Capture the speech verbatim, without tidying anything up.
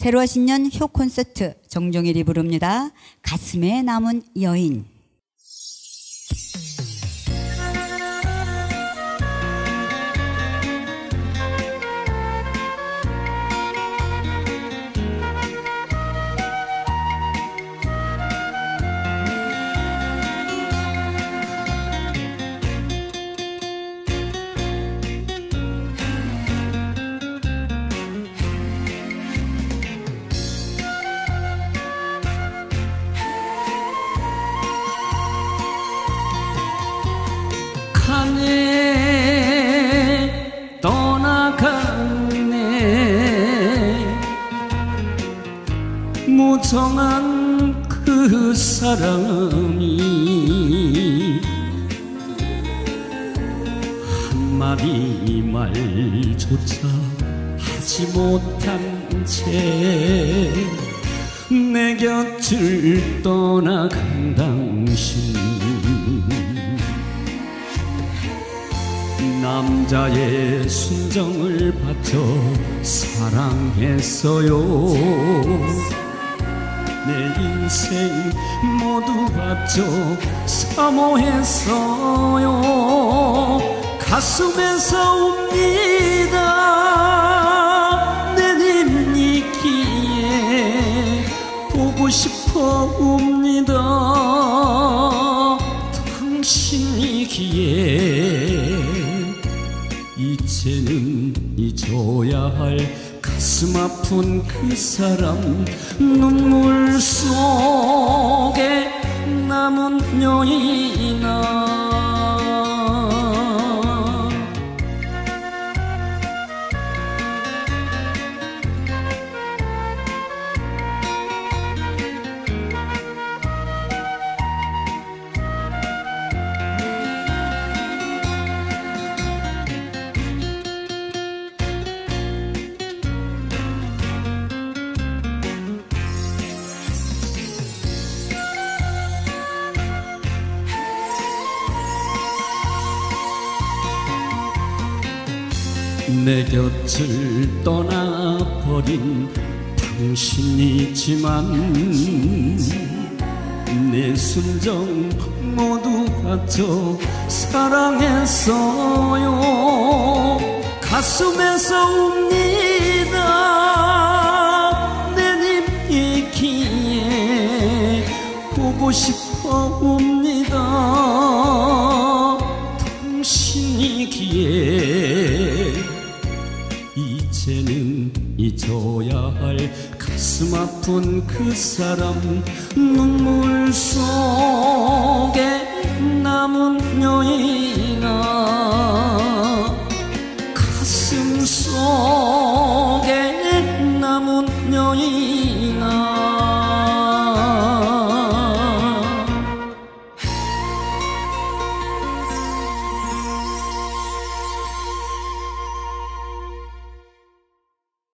새로운 신년 효 콘서트 정종일이 부릅니다. 가슴에 남은 여인. 가네 떠나가네 무정한 그 사람이 한마디 말조차 하지 못한 채 내 곁을 떠나간 당신, 남자의 순정을 바쳐 사랑했어요. 내 인생 모두 바쳐 사모했어요. 가슴에서 웁니다. 내님 있기에 보고 싶어 웁니다. 당신이기에 이제는 잊어야 할 가슴 아픈 그 사람, 눈물 속에 남은 여인아. 내 곁을 떠나버린 당신이지만 내 순정 모두 바쳐 사랑했어요. 가슴에서 웁니다. 내님 있기에 보고 싶어 웁니다. 당신이기에 이제는 잊어야 할 가슴 아픈 그 사람, 눈물 속에 남은 여인아. 가슴 속